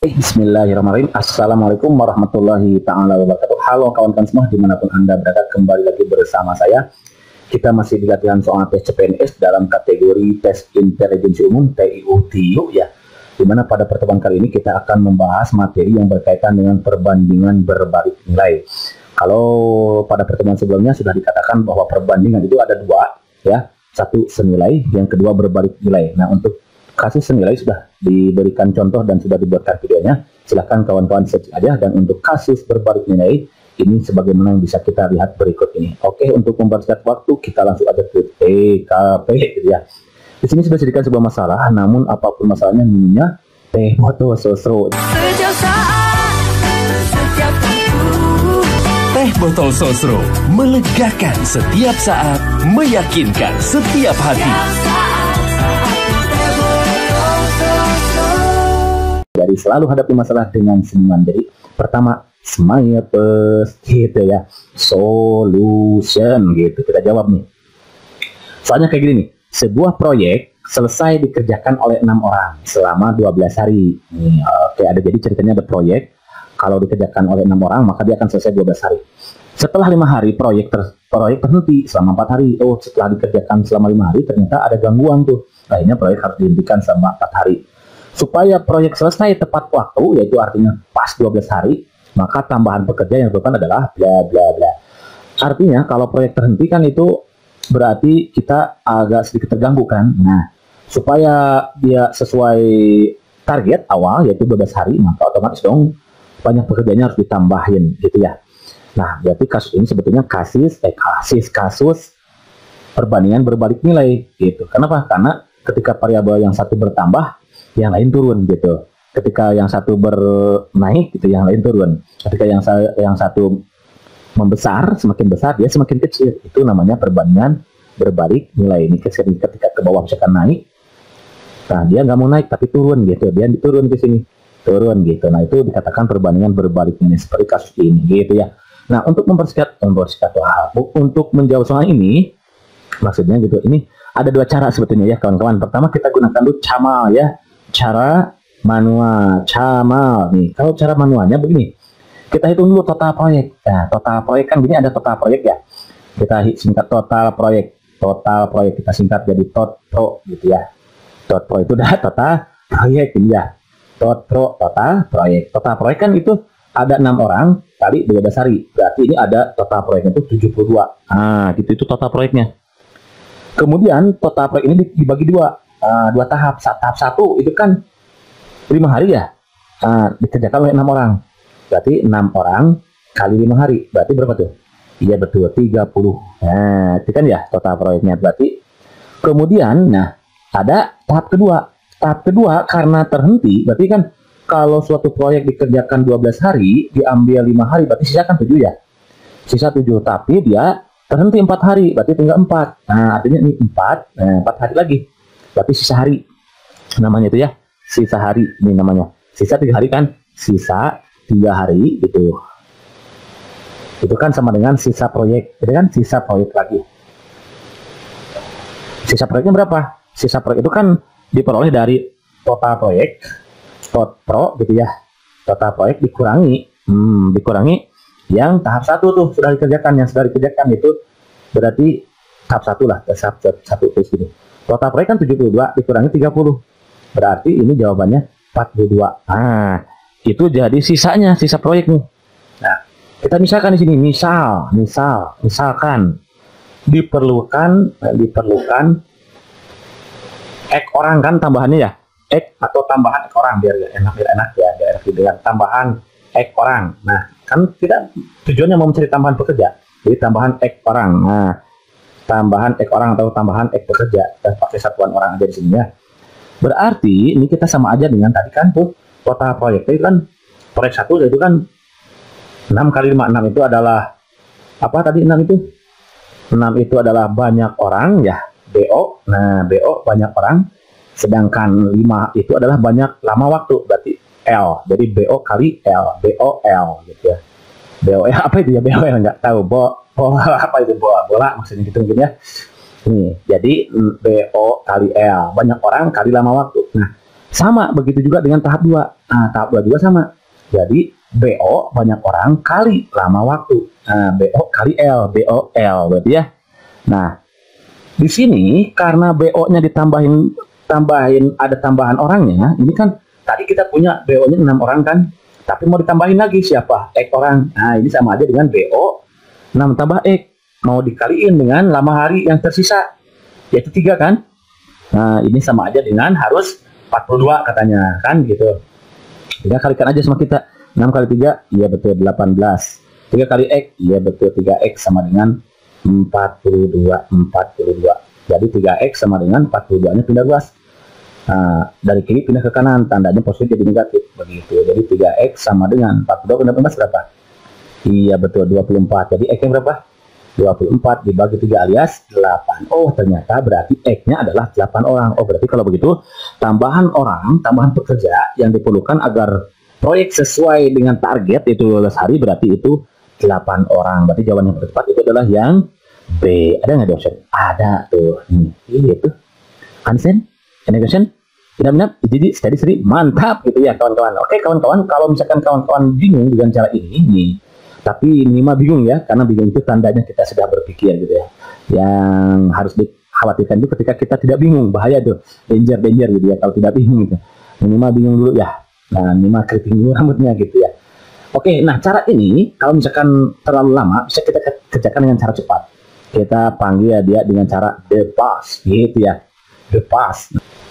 Bismillahirrahmanirrahim. Assalamualaikum warahmatullahi ta'ala wabarakatuh. Halo kawan-kawan semua dimanapun Anda berada, kembali lagi bersama saya. Kita masih di latihan soal tes CPNS dalam kategori tes intelijensi umum TIU ya. Dimana pada pertemuan kali ini kita akan membahas materi yang berkaitan dengan perbandingan berbalik nilai. Kalau pada pertemuan sebelumnya sudah dikatakan bahwa perbandingan itu ada dua ya. Satu senilai, yang kedua berbalik nilai. Nah, untuk kasus senilai sudah diberikan contoh dan sudah dibuatkan videonya. Silahkan kawan-kawan search aja. Dan untuk kasus berbalik nilai, ini sebagaimana yang bisa kita lihat berikut ini. Oke, untuk mempersingkat waktu, kita langsung aja ke TKP gitu ya. Di sini sudah disediakan sebuah masalah, namun apapun masalahnya, minumnya teh botol sosro. Setiap saat, setiap waktu. Teh botol sosro, melegakan setiap saat, meyakinkan setiap hati. Jadi selalu hadapi masalah dengan senyuman. Jadi pertama, smile first gitu ya. Solution gitu. Kita jawab nih. Soalnya kayak gini nih. Sebuah proyek selesai dikerjakan oleh 6 orang selama 12 hari. Nih, oke, ada jadi ceritanya ada proyek. Kalau dikerjakan oleh 6 orang, maka dia akan selesai 12 hari. Setelah 5 hari, proyek terhenti selama 4 hari. Oh, setelah dikerjakan selama 5 hari, ternyata ada gangguan tuh. Akhirnya proyek harus dihentikan selama 4 hari. Supaya proyek selesai tepat waktu, yaitu artinya pas 12 hari, maka tambahan pekerja yang diperlukan adalah bla bla bla. Artinya kalau proyek terhenti kan itu berarti kita agak sedikit terganggu kan. Nah, supaya dia sesuai target awal yaitu 12 hari, maka otomatis dong banyak pekerjaannya harus ditambahin gitu ya. Nah, berarti kasus ini sebetulnya kasus perbandingan berbalik nilai gitu. Kenapa? Karena ketika variabel yang satu bertambah, yang lain turun gitu. Ketika yang satu bernaik gitu, yang lain turun. Ketika yang satu membesar, semakin besar, dia semakin kecil. Itu namanya perbandingan berbalik nilai. Ini ketika ke bawah misalkan naik, nah dia nggak mau naik tapi turun gitu. Dia turun ke sini, turun gitu. Nah itu dikatakan perbandingan berbalik nilai seperti kasus ini gitu ya. Nah untuk mempersingkat untuk menjawab soal ini, maksudnya gitu. Ini ada dua cara sebetulnya ya kawan-kawan. Pertama kita gunakan dulu camal ya. Cara manual, camal nih. Kalau cara manualnya begini, kita hitung dulu total proyek. Nah, total proyek kan gini, ada total proyek ya. Kita singkat total proyek kita singkat jadi TOTPRO gitu ya. TOTPRO itu udah total proyek ini ya. TOTPRO total proyek. Total proyek kan itu ada 6 orang kali 12 hari. Berarti ini ada total proyeknya itu 72. Nah, gitu itu total proyeknya. Kemudian total proyek ini dibagi dua tahap. Tahap 1 itu kan 5 hari ya, dikerjakan oleh 6 orang. Berarti 6 orang kali 5 hari. Berarti berapa tuh? Iya betul, 30. Nah, itu kan ya total proyeknya. Berarti kemudian, nah ada tahap kedua. Tahap kedua karena terhenti, berarti kan kalau suatu proyek dikerjakan 12 hari, diambil 5 hari, berarti sisa kan 7 ya. Sisa 7, tapi dia terhenti 4 hari, berarti tinggal 4. Nah, artinya ini 4, 4 hari lagi. Berarti sisa hari. Namanya itu ya, sisa hari ini namanya. Sisa 3 hari kan? Sisa 3 hari gitu. Itu kan sama dengan sisa proyek. Jadi kan sisa proyek lagi. Sisa proyeknya berapa? Sisa proyek itu kan diperoleh dari total proyek, TOTPRO gitu ya. Total proyek dikurangi yang tahap 1 tuh sudah dikerjakan. Yang sudah dikerjakan itu berarti tahap 1 lah. Tahap 1 terus gini. Total proyek kan 72 dikurangi 30. Berarti ini jawabannya 42. Nah, itu jadi sisanya, sisa proyek nih. Nah, kita misalkan di sini, misalkan diperlukan ek orang kan tambahannya ya. Ek atau tambahan ek orang biar enak ya, dengan tambahan ek orang. Nah, kan kita tujuannya mau mencari tambahan pekerja. Jadi tambahan ek orang. Nah, tambahan ek orang atau tambahan ek pekerja, kita pakai satuan orang aja di sini ya. Berarti ini kita sama aja dengan tadi kan tuh total proyek itu kan proyek 1 itu kan 6 kali 5, 6 itu adalah apa tadi 6 itu? 6 itu adalah banyak orang ya, BO. Nah, BO banyak orang, sedangkan 5 itu adalah banyak lama waktu, berarti L. Jadi BO kali L, BOL gitu ya. BOL apa itu ya? BOL nggak tahu. Bola apa itu bola maksudnya gitu mungkin ya. Nih, jadi BO kali L, banyak orang kali lama waktu. Nah, Sama, begitu juga dengan tahap 2. Nah, tahap 2 juga sama. Jadi, BO banyak orang kali lama waktu. BO kali L, BOL berarti ya. Nah, di sini karena BO-nya tambahin ada tambahan orangnya, ini kan tadi kita punya BO-nya 6 orang kan, tapi mau ditambahin lagi siapa? X orang. Nah, ini sama aja dengan BO 6 tambah X. Mau dikaliin dengan lama hari yang tersisa, yaitu 3 kan? Nah, ini sama aja dengan harus 42 katanya, kan gitu. 3 kalikan aja sama kita. 6 kali 3, iya betul 18. 3 kali X, iya betul 3X sama dengan 42. Jadi 3X sama dengan 42-nya pindah ruas. Nah, dari kiri pindah ke kanan, tandanya positif jadi negatif. Begitu. Jadi 3X sama dengan 42 pindah 14 berapa? Iya betul 24. Jadi X-nya berapa? 24 dibagi 3 alias 8. Oh, ternyata berarti X-nya adalah 8 orang. Oh, berarti kalau begitu tambahan pekerja yang diperlukan agar proyek sesuai dengan target itu lulus hari, berarti itu 8 orang. Berarti jawaban yang tepat itu adalah yang B. Ada nggak di option? Ada tuh. Ini itu. Understand? Any question? Tidak minat? Jadi steady, mantap gitu ya kawan-kawan. Oke kawan-kawan, kalau misalkan kawan-kawan bingung dengan cara ini nih, tapi ini mah bingung ya, karena bingung itu tandanya kita sudah berpikir gitu ya. Yang harus dikhawatirkan itu ketika kita tidak bingung, bahaya tuh, danger gitu ya kalau tidak bingung gitu. Ini mah bingung dulu ya. Nah, ini mah keriting dulu rambutnya gitu ya. Oke, nah cara ini kalau misalkan terlalu lama bisa kita kerjakan dengan cara cepat. Kita panggil dia dengan cara the past gitu ya. The past.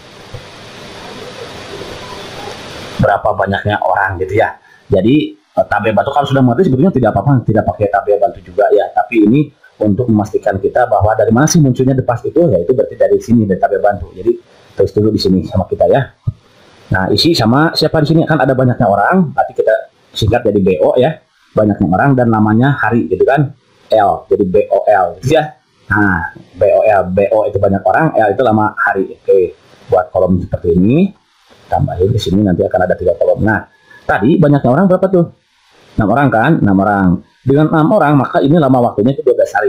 Berapa banyaknya orang gitu ya. Jadi tabel bantu kalau sudah mengerti sebetulnya tidak apa-apa, tidak pakai tabel bantu juga ya. Tapi ini untuk memastikan kita bahwa dari mana sih munculnya the past itu, ya itu berarti dari sini, dari tabel bantu. Jadi terus dulu di sini sama kita ya. Nah, isi sama siapa di sini kan ada banyaknya orang, berarti kita singkat jadi BO ya. Banyaknya orang dan namanya hari gitu kan. L, jadi BOL gitu ya. Nah, BO itu banyak orang, L itu lama hari. Oke, buat kolom seperti ini, tambahin di sini nanti akan ada 3 kolom. Nah, tadi banyaknya orang berapa tuh? 6 orang kan? 6 orang. Dengan 6 orang maka ini lama waktunya itu 12 hari.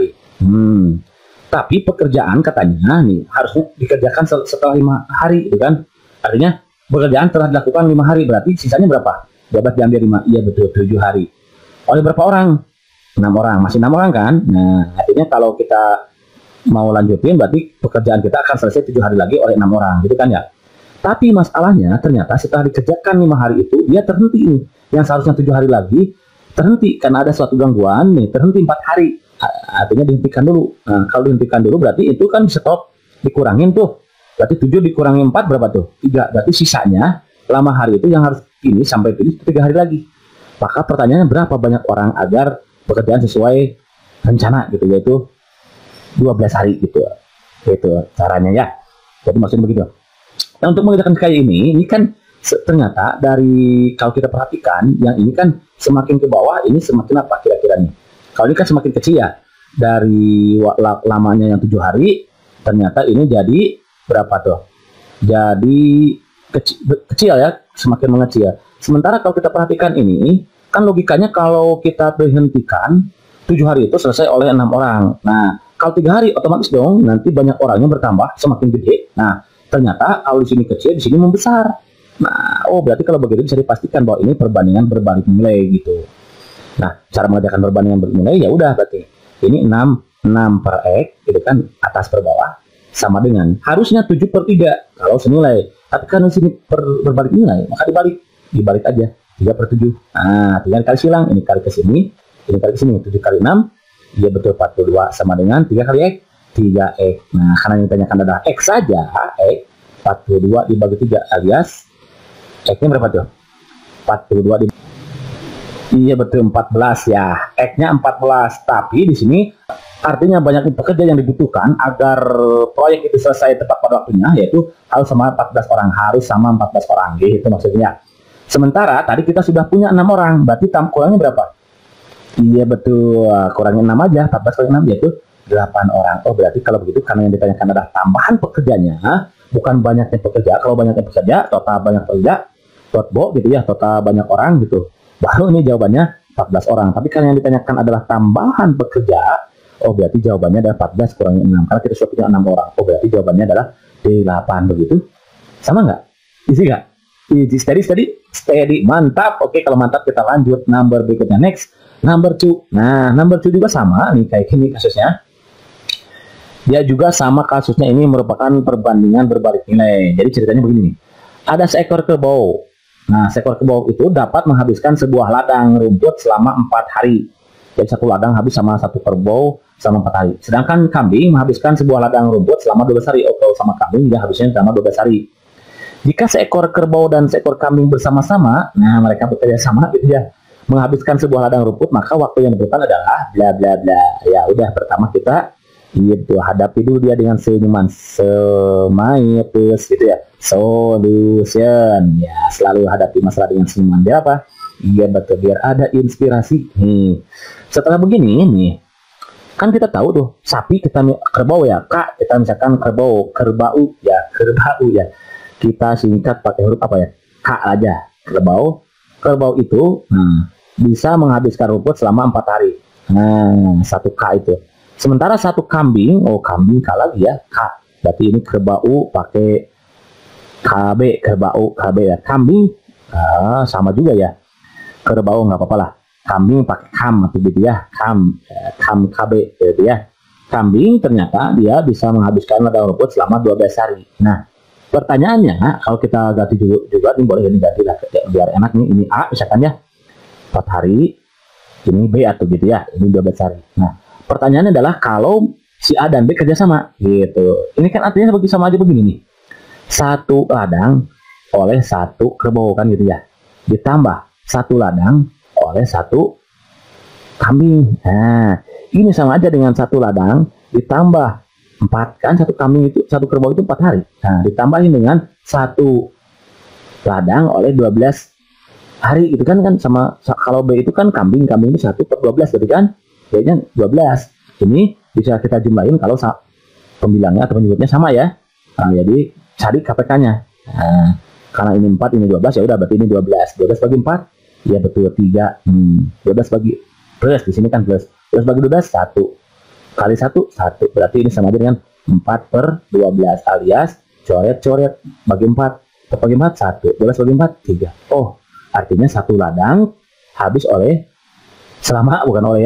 Tapi pekerjaan katanya nih harusnya dikerjakan setelah 5 hari gitu kan. Artinya pekerjaan telah dilakukan 5 hari, berarti sisanya berapa? 12 diambil 5, iya betul 7 hari. Oleh berapa orang? 6 orang, masih 6 orang kan? Nah, artinya kalau kita mau lanjutin berarti pekerjaan kita akan selesai 7 hari lagi oleh 6 orang gitu kan ya. Tapi masalahnya ternyata setelah dikerjakan 5 hari itu dia terhenti nih. Yang seharusnya 7 hari lagi terhenti karena ada suatu gangguan nih, terhenti 4 hari. Artinya dihentikan dulu. Nah, kalau dihentikan dulu berarti itu kan stop, dikurangin tuh. Berarti 7 dikurangi 4 berapa tuh? 3. Berarti sisanya lama hari itu yang harus ini sampai pilih 3 hari lagi. Maka pertanyaannya berapa banyak orang agar pekerjaan sesuai rencana gitu, yaitu 12 hari gitu. Itu caranya ya. Jadi maksudnya begitu. Nah, untuk mengerjakan kayak ini kan ternyata dari kalau kita perhatikan yang ini kan semakin ke bawah ini semakin apa kira-kira nih. Kalau ini kan semakin kecil ya. Dari lamanya yang 7 hari ternyata ini jadi berapa tuh? Jadi kecil ya, semakin mengecil. Sementara kalau kita perhatikan ini kan logikanya kalau kita berhentikan 7 hari itu selesai oleh 6 orang. Nah, kalau 3 hari otomatis dong nanti banyak orangnya bertambah semakin gede. Nah, ternyata kalau di sini kecil, di sini membesar. Nah, oh berarti kalau begitu bisa dipastikan bahwa ini perbandingan berbalik nilai gitu. Nah, cara mengerjakan perbandingan berbalik nilai ya udah berarti ini 6 per X gitu kan, atas per bawah sama dengan harusnya 7 per 3 kalau senilai. Tapi karena sini berbalik nilai, maka dibalik aja 3 per 7. Nah, tinggal kali silang, ini kali ke sini, ini kali ke sini, 7 kali 6, iya betul 42 sama dengan 3 kali X, 3X. Nah, karena yang ditanyakan adalah X saja, X, 42 dibagi 3 alias X-nya berapa tuh? 42 dibagi, iya betul 14 ya, X-nya 14. Tapi di sini artinya banyak pekerja yang dibutuhkan agar proyek itu selesai tepat pada waktunya, yaitu harus sama 14 orang, harus sama 14 orang, gitu maksudnya. Sementara tadi kita sudah punya 6 orang, berarti kurangnya berapa? Iya betul, kurangnya 6 aja, 14 kali 6 yaitu 8 orang. Oh berarti kalau begitu karena yang ditanyakan adalah tambahan pekerjanya, bukan banyaknya pekerja. Kalau banyaknya pekerja, total banyak pekerja, total gitu ya, total banyak orang gitu. Baru ini jawabannya 14 orang. Tapi karena yang ditanyakan adalah tambahan pekerja, oh berarti jawabannya adalah 14 kurangi 6. Karena kita sudah punya 6 orang, oh berarti jawabannya adalah 8 begitu. Sama nggak? Isi nggak? Easy, steady, mantap. Oke, kalau mantap kita lanjut number berikutnya. Next, number 2. Nah, number 2 juga sama nih kayak gini kasusnya. Dia juga sama kasusnya, ini merupakan perbandingan berbalik nilai. Jadi ceritanya begini nih. Ada seekor kerbau. Nah, seekor kerbau itu dapat menghabiskan sebuah ladang rumput selama 4 hari. Jadi satu ladang habis sama satu kerbau selama 4 hari. Sedangkan kambing menghabiskan sebuah ladang rumput selama 12 hari. Kalau sama kambing dia habisnya selama 12 hari. Jika seekor kerbau dan seekor kambing bersama-sama, nah mereka bekerja sama gitu ya, menghabiskan sebuah ladang rumput, maka waktu yang diperlukan adalah bla bla bla. Ya udah, pertama kita itu hadapi dulu dia dengan senyuman, smile gitu ya, solution. Ya, selalu hadapi masalah dengan senyuman. Dia apa? Iya betul, biar ada inspirasi. Nih, setelah begini nih, kan kita tahu tuh sapi kita kerbau ya, kak kita misalkan kerbau ya. Kita singkat pakai huruf apa ya? K aja. Kerbau itu bisa menghabiskan rumput selama 4 hari. Nah, satu K itu. Sementara satu kambing, kambing K lagi ya, K. Berarti ini kerbau pakai kerbau KB ya. Kambing sama juga ya. Kerbau nggak apa-apa lah. Kambing pakai kam atau gitu ya. Kam KB gitu ya. Kambing ternyata dia bisa menghabiskan ladang rumput selama 12 hari. Nah, pertanyaannya, kalau kita ganti juga ini boleh ini ganti lah biar enak nih. Ini A misalkan ya 4 hari, ini B atau gitu ya, ini 12 hari. Nah, pertanyaannya adalah kalau si A dan B kerjasama gitu. Ini kan artinya bagi sama aja begini nih. Satu ladang oleh satu kerbau kan gitu ya. Ditambah satu ladang oleh satu kambing. Nah, ini sama aja dengan satu ladang ditambah 4 kan, satu kambing itu, satu kerbau itu 4 hari. Nah, ditambahin dengan satu ladang oleh 12 hari itu kan sama, kalau B itu kan kambing itu 1 per 12 berarti kan B-nya 12. Ini bisa kita jumlahin kalau pembilangnya atau penyebutnya sama ya. Nah, jadi cari KPK-nya. Nah, karena ini 4, ini 12, ya udah berarti ini 12. 12 bagi 4, ya betul 3. 12 bagi plus, di sini kan plus. 12 bagi 12 1. Kali 1, berarti ini sama aja dengan 4 per 12 alias coret bagi 4 bagi 4 1, 12 bagi 4 3. Oh, artinya satu ladang habis selama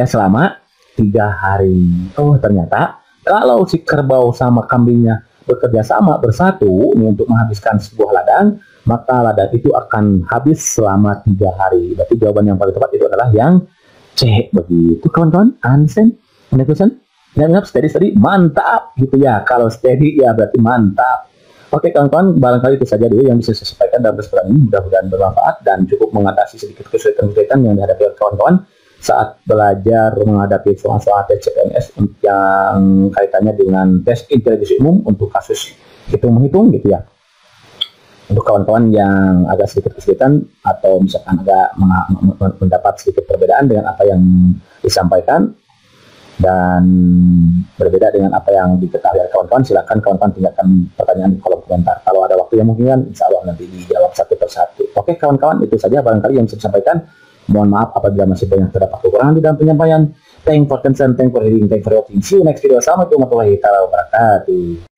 3 hari. Oh, ternyata kalau si kerbau sama kambingnya bekerja sama bersatu ini untuk menghabiskan sebuah ladang, maka ladang itu akan habis selama 3 hari. Berarti jawaban yang paling tepat itu adalah yang C. Begitu kawan-kawan. Ansem, dan ingat steady, mantap gitu ya. Kalau steady ya berarti mantap. Oke kawan-kawan, barangkali itu saja dulu yang bisa saya sampaikan dalam kesempatan ini. Mudah-mudahan bermanfaat dan cukup mengatasi sedikit kesulitan-kesulitan yang dihadapi oleh kawan-kawan saat belajar menghadapi soal-soal tes CPNS yang kaitannya dengan tes intelijensi umum untuk kasus hitung-hitung gitu ya. Untuk kawan-kawan yang agak sedikit kesulitan atau misalkan agak mendapat sedikit perbedaan dengan apa yang disampaikan dan berbeda dengan apa yang diketahui oleh kawan-kawan, silakan kawan-kawan tinggalkan pertanyaan di kolom komentar. Kalau ada waktu yang mungkin, insya Allah nanti dijawab satu persatu. Oke kawan-kawan, itu saja barangkali yang bisa disampaikan. Mohon maaf apabila masih banyak terdapat kekurangan di dalam penyampaian. Thank for concern, thank for hearing, thank for watching. See you next video. Assalamualaikum warahmatullahi wabarakatuh.